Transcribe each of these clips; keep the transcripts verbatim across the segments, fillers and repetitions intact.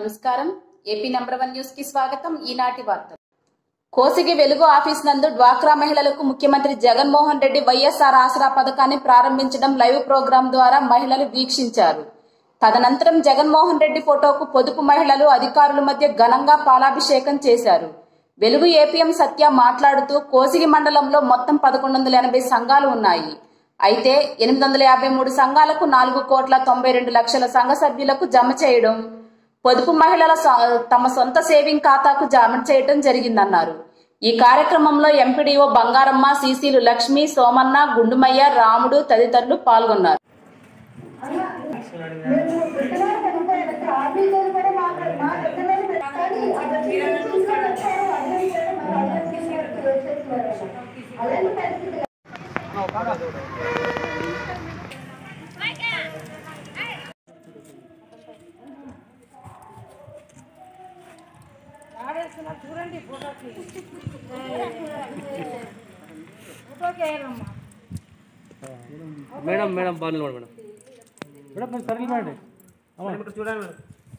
నమస్కారం. AP number one news కి స్వాగతం. ఈనాటి వార్తలు. కోసిగి వెలుగు ఆఫీస్ నందు డ్వాక్రా మహిళలకు ముఖ్యమంత్రి జగన్మోహన్ రెడ్డి వైఎస్ఆర్ ఆసరా పథకాన్ని ప్రారంభించడం లైవ్ ప్రోగ్రాం ద్వారా మహిళలు వీక్షించారు. తదనంతరం జగన్మోహన్ రెడ్డి ఫోటోకు పొదుపు మహిళలు అధికారుల మధ్య ఘనంగా పాలాభిషేకం చేశారు. వెలుగు ఏపీఎం సత్య మాట్లాడుతూ కోసిగి మండలంలో మొత్తం పదకొండు వందల ఎనభై సంఘాలు ఉన్నాయి. అయితే ఎనిమిది వందల యాభై మూడు సంఘాలకు నాలుగు కోట్ల తొంభై రెండు లక్షల సంఘ సభ్యులకు జమ చేయడం, పొదుపు మహిళల తమ సొంత సేవింగ్ ఖాతాకు జమ చేయడం జరిగిందన్నారు. ఈ కార్యక్రమంలో ఎంపీడీఓ బంగారమ్మ, సీసీలు లక్ష్మి, సోమన్న, గుండుమయ్య, రాముడు తదితరులు పాల్గొన్నారు. చూడండి ఫోటోకి మేడం మేడం బాగుంది మేడం మేడం కొంచెం సర్కిల్ మేడం ఇక్కడ చూడండి మేడం.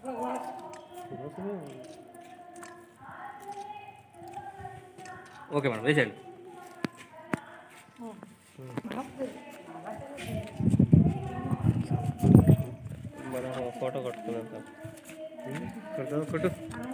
ఓకే మేడం వేసేయండి. మనం ఫోటో కొట్టుకున్నాం సార్. కొట్టు కొట్టు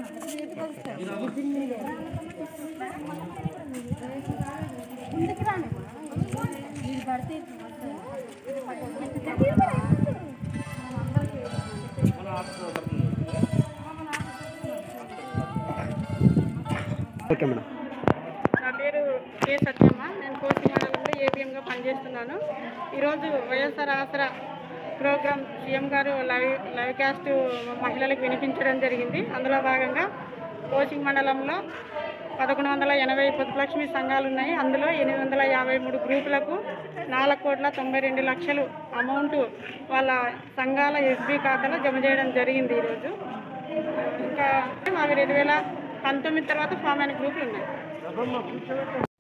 ఓకే మేడం. నా పేరు కే సత్యమ్మ. నేను కోసి మండలంలో ఏపీఎంగా పనిచేస్తున్నాను. ఈరోజు వైఎస్ఆర్ ఆసరా ప్రోగ్రాం సీఎం గారు లైవ్ లైవ్ కాస్ట్ మహిళలకు వినిపించడం జరిగింది. అందులో భాగంగా కోచింగ్ మండలంలో పదకొండు వందల ఎనభై పొదుపులక్ష్మి సంఘాలు ఉన్నాయి. అందులో ఎనిమిది వందల యాభై మూడు గ్రూపులకు నాలుగు కోట్ల తొంభై రెండు లక్షలు అమౌంట్ వాళ్ళ సంఘాల ఎస్బీ ఖాతాలో జమ చేయడం జరిగింది ఈరోజు. ఇంకా మావి రెండు వేల పంతొమ్మిది తర్వాత ఫామ్ అయిన గ్రూపులు ఉన్నాయి.